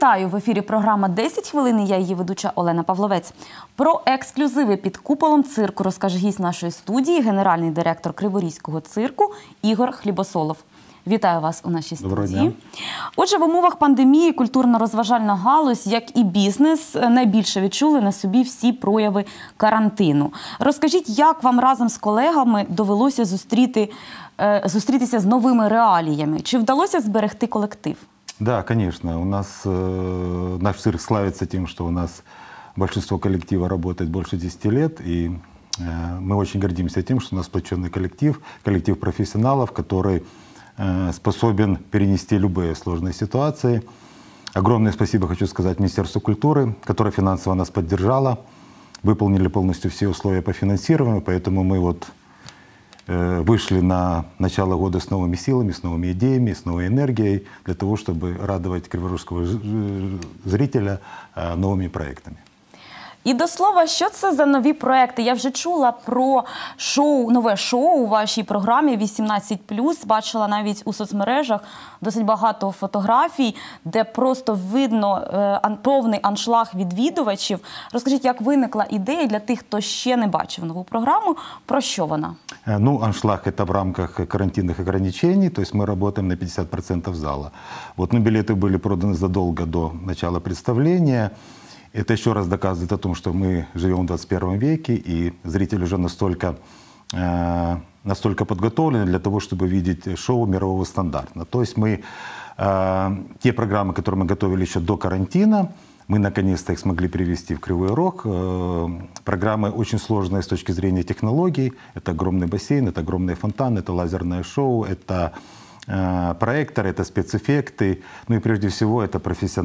Вітаю! В ефірі програма «10 хвилин» і я її ведуча Олена Павловець. Про ексклюзиви під куполом цирку розкаже гість нашої студії, генеральний директор Криворізького цирку Ігор Хлібосолов. Вітаю вас у нашій студії. Отже, в умовах пандемії культурно-розважальна галузь, як і бізнес, найбільше відчули на собі всі прояви карантину. Розкажіть, як вам разом з колегами довелося зустрітися з новими реаліями? Чи вдалося зберегти колектив? Да, конечно. У нас наш цирк славится тем, что у нас большинство коллектива работает больше 10 лет, и мы очень гордимся тем, что у нас сплоченный коллектив, коллектив профессионалов, который способен перенести любые сложные ситуации. Огромное спасибо хочу сказать Министерству культуры, которое финансово нас поддержало, выполнили полностью все условия по финансированию, поэтому мы вышли на начало года с новыми силами, с новыми идеями, с новой энергией для того, чтобы радовать криворожского зрителя новыми проектами. І до слова, що це за нові проекти? Я вже чула про нове шоу у вашій програмі «18+». Бачила навіть у соцмережах досить багато фотографій, де просто видно повний аншлаг відвідувачів. Розкажіть, як виникла ідея для тих, хто ще не бачив нову програму, про що вона? Ну, аншлаг – это в рамках карантинных ограничений, то есть мы работаем на 50% зала. Билеты были проданы задолго до начала представления. Это еще раз доказывает о том, что мы живем в 21 веке, и зритель уже настолько подготовлен для того, чтобы видеть шоу мирового стандарта. То есть те программы, которые мы готовили еще до карантина, мы наконец-то их смогли привести в Кривой Рог. Программы очень сложные с точки зрения технологий. Это огромный бассейн, это огромные фонтаны, это лазерное шоу, это проекторы, это спецэффекты. Ну и прежде всего это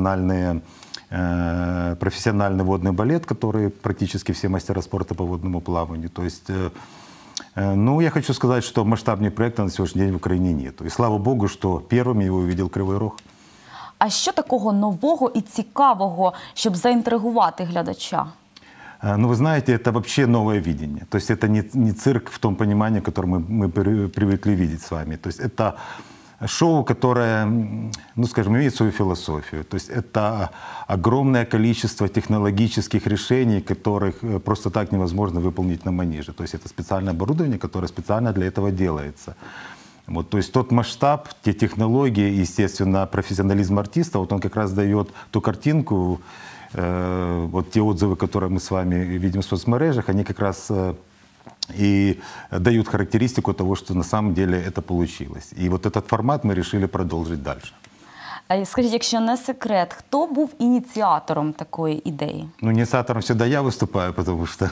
профессиональный водный балет, который практически все мастера спорта по водному плаванию. То есть, я хочу сказать, что масштабнее проекта на сегодняшний день в Украине нет. И слава Богу, что первым его увидел Кривой Рог. А що такого нового і цікавого, щоб заінтригувати глядача? Вы знаете, это вообще новое видение. То есть это не цирк в том понимании, которое мы привыкли видеть с вами. То есть это шоу, которое, имеет свою философию. То есть это огромное количество технологических решений, которых просто так невозможно выполнить на манеже. То есть это специальное оборудование, которое специально для этого делается. То есть тот масштаб, те технологии, естественно, профессионализм артиста, он как раз дает ту картинку, те отзывы, которые мы с вами видим в соцмережах, они как раз и дают характеристику того, что на самом деле это получилось. И этот формат мы решили продолжить дальше. Скажіть, якщо не секрет, хто був ініціатором такої ідеї? Ініціатором всегда я выступаю, потому что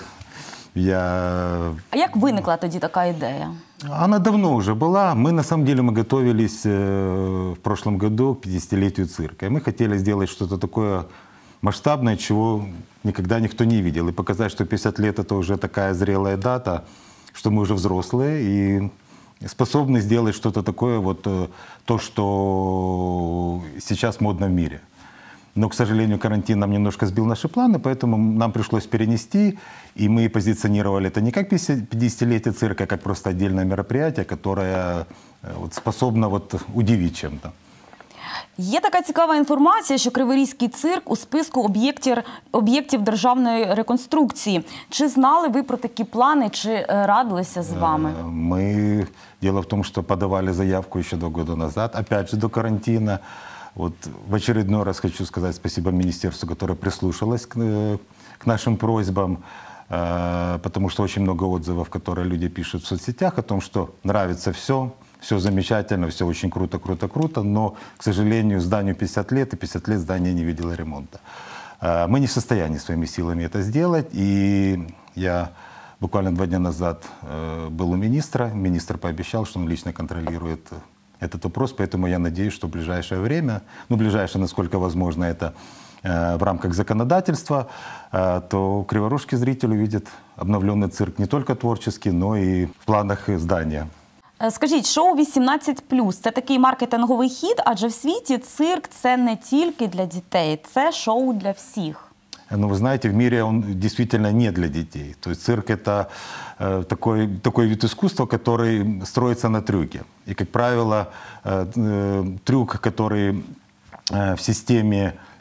А як виникла тоді така ідея? Она давно уже была. На самом деле, мы готовились в прошлом году к 50-летию цирка. И мы хотели сделать что-то такое масштабное, чего никогда никто не видел. И показать, что 50 лет – это уже такая зрелая дата, что мы уже взрослые и способны сделать что-то такое, то, что сейчас модно в мире. Но, к сожалению, карантин нам немножко сбил наши планы, поэтому нам пришлось перенести, и мы позиционировали это не как 50-летие цирка, а как просто отдельное мероприятие, которое способно удивить чем-то. Є така цікава інформація, що Криворізький цирк у списку об'єктів державної реконструкції. Чи знали ви про такі плани, чи радилися з вами? Дело в том, что подавали заявку еще 2 года назад, опять же до карантина. В очередной раз хочу сказать спасибо министерству, которое прислушалось к нашим просьбам, потому что очень много отзывов, которые люди пишут в соцсетях о том, что нравится все замечательно, все очень круто, круто, круто, но, к сожалению, зданию 50 лет, и 50 лет здание не видело ремонта. Мы не в состоянии своими силами это сделать, и я буквально 2 дня назад был у министра. Министр пообещал, что он лично контролирует этот вопрос, поэтому я надеюсь, что в ближайшее время, ближайшее, насколько возможно, это в рамках законодательства, то криворожский зритель увидит обновленный цирк не только творческий, но и в планах здания. Скажіть, шоу «18+» – це такий маркетинговий хід, адже в світі цирк – це не тільки для дітей, це шоу для всіх. Вы знаете, в мире он действительно не для детей. То есть цирк – это такой вид искусства, который строится на трюке. И, как правило, трюк, который в системе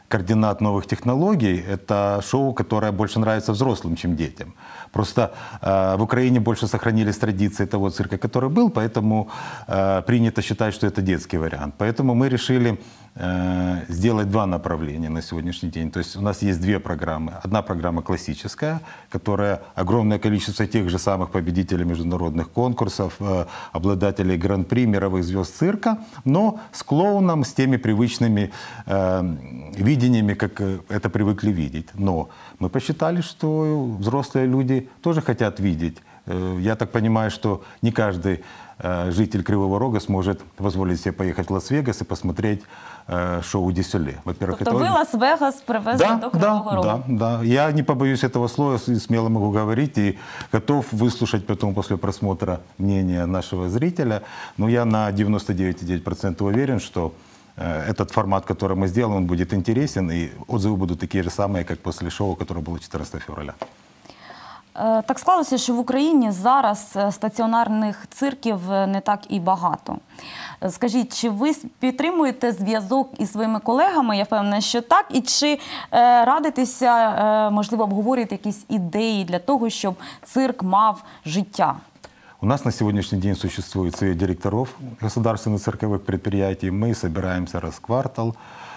координат новых технологий, это шоу, которое больше нравится взрослым, чем детям. Просто в Украине больше сохранились традиции того цирка, который был, поэтому принято считать, что это детский вариант. Поэтому мы решили сделать два направления на сегодняшний день. То есть у нас есть две программы. Одна программа классическая, которая огромное количество тех же самых победителей международных конкурсов, обладателей гран-при, мировых звезд цирка, но с клоуном, с теми привычными видениями, как это привыкли видеть. Но мы посчитали, что взрослые люди тоже хотят видеть. Я так понимаю, что не каждый житель Кривого Рога сможет позволить себе поехать в Лас-Вегас и посмотреть шоу «Дюсселе». Во-первых, тобто ви Лас-Вегас привезли до Кривого Рога? Да. Я не побоюсь этого слова, смело могу говорить и готов выслушать потом после просмотра мнения нашего зрителя. Но я на 99,9% уверен, что этот формат, который мы сделаем, он будет интересен, и отзывы будут такие же самые, как после шоу, которое было 14 февраля. Так склалося, що в Україні зараз стаціонарних цирків не так і багато. Скажіть, чи ви підтримуєте зв'язок із своїми колегами? Я впевнена, що так. І чи радитеся, можливо, обговорюєте якісь ідеї для того, щоб цирк мав життя? У нас на сегодняшний день существует совет директоров государственных цирковых предприятий. Мы собираемся раз в квартал.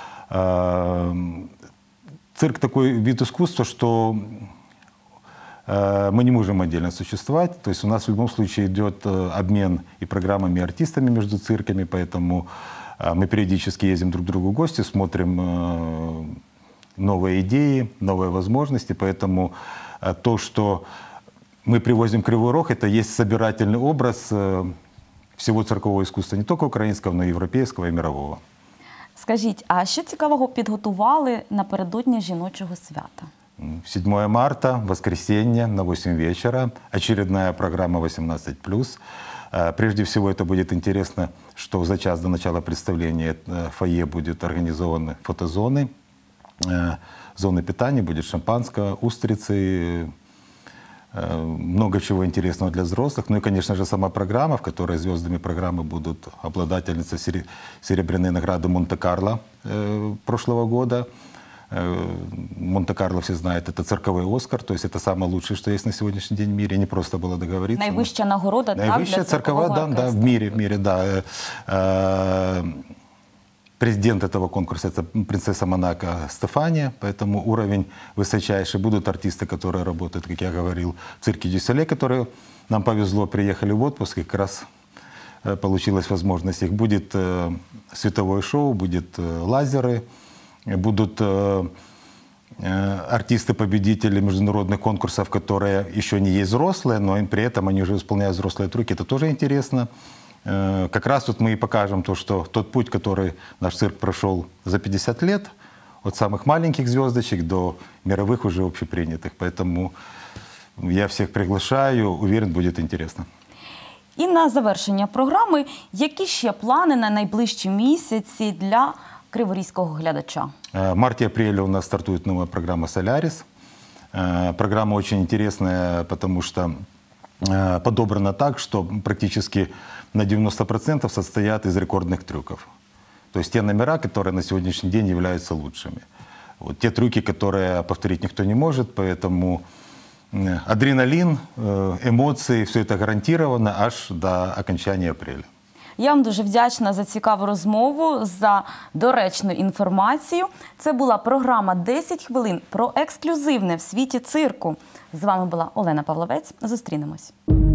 Цирк такой вид искусства, что мы не можем отдельно существовать. То есть у нас в любом случае идет обмен и программами, и артистами между цирками, поэтому мы периодически ездим друг к другу в гости, смотрим новые идеи, новые возможности. Поэтому то, что мы привозим Кривой Рог, это есть собирательный образ всего циркового искусства, не только украинского, но и европейского и мирового. Скажіть, а що цікавого підготували напередодні жіночого свята? 7 марта, воскресенье, на 8 вечера, очередная программа 18+. Прежде всего, это будет интересно, что за час до начала представления в фойе будут организованы фотозоны, зоны питания, будет шампанское, устрицы, много чего интересного для взрослых. Ну и, конечно же, сама программа, в которой звездами программы будут обладательница серебряной награды Монте-Карло прошлого года. Монте-Карло, все знают, это цирковой Оскар, то есть это самое лучшее, что есть на сегодняшний день в мире, не просто было договориться. Наивысшая нагорода, наивысшая цирковая, да, в мире, да. Президент этого конкурса – это принцесса Монако Стефания, поэтому уровень высочайший. Будут артисты, которые работают, как я говорил, в цирке «Дюсселе», которые нам повезло, приехали в отпуск, и как раз получилась возможность их. Будет световое шоу, будет лазеры, будут артисты-победители международных конкурсов, которые еще не есть взрослые, но при этом они уже исполняют взрослые трюки. Это тоже интересно. Как раз вот мы и покажем то, что тот путь, который наш цирк прошел за 50 лет, от самых маленьких звездочек до мировых уже общепринятых. Поэтому я всех приглашаю, уверен, будет интересно. І на завершення програми, які ще плани на найближчі місяці для криворізького глядача? В марте-апреле у нас стартует новая программа «Солярис». Программа очень интересная, потому что подобрана так, что практически на 90% состоят из рекордных трюков. То есть те номера, которые на сегодняшний день являются лучшими. Вот те трюки, которые повторить никто не может, поэтому адреналин, эмоции, все это гарантировано аж до окончания апреля. Я вам дуже вдячна за цікаву розмову, за доречну інформацію. Це була програма «10 хвилин» про ексклюзивне в світі цирку. З вами була Олена Павловець. Зустрінемось.